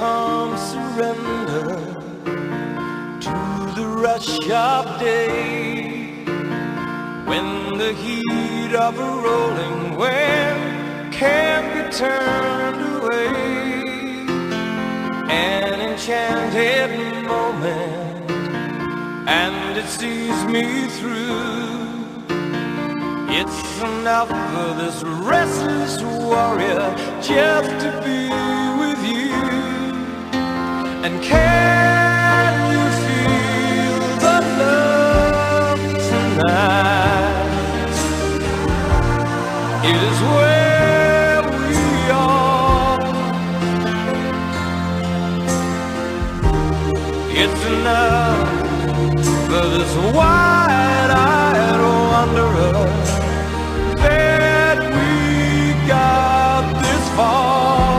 come surrender to the rush of day, when the heat of a rolling wave can't be turned away. An enchanted moment, and it sees me through. It's enough for this restless warrior just to be with you. And can you feel the love tonight? It is where we are. It's enough for this wide-eyed wanderer that we got this far.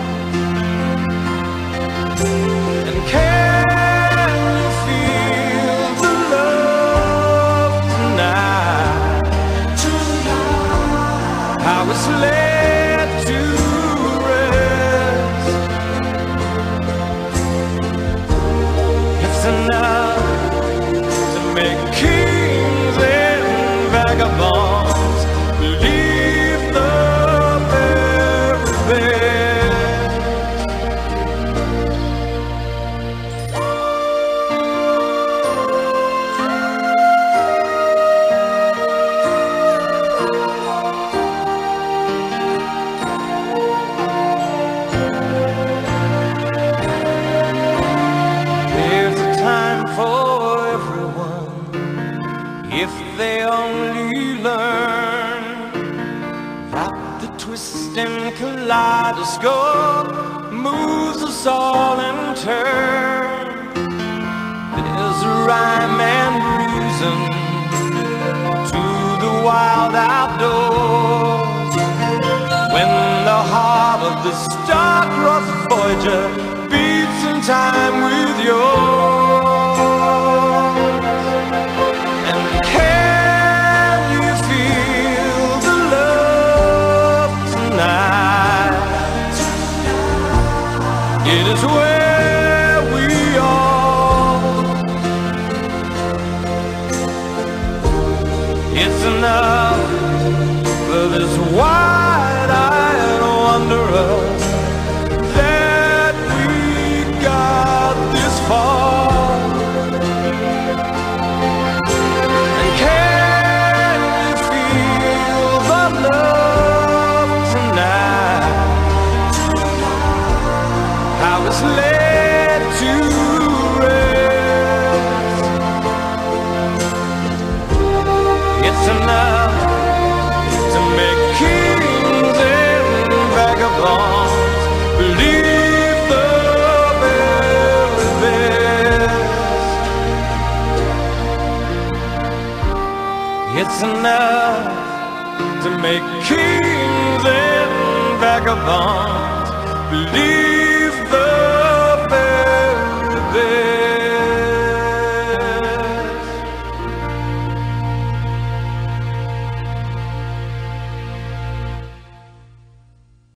And can you feel the love tonight? How it's laid to rest. It's enough to make kings and vagabonds believe the very best. There's a time for everyone if they only learn that the twisting kaleidoscope moves us all in turn. There's a rhyme and reason to the wild outdoors, when the heart of the star-crossed Voyager beats in time with yours. And can you feel the love tonight? It is where we are. It's enough for this wide-eyed wanderer that we got this far. And can you feel the love tonight? How it's laid to rest. It's enough to make kings and vagabonds believe the very best. It's enough to make kings and vagabonds believe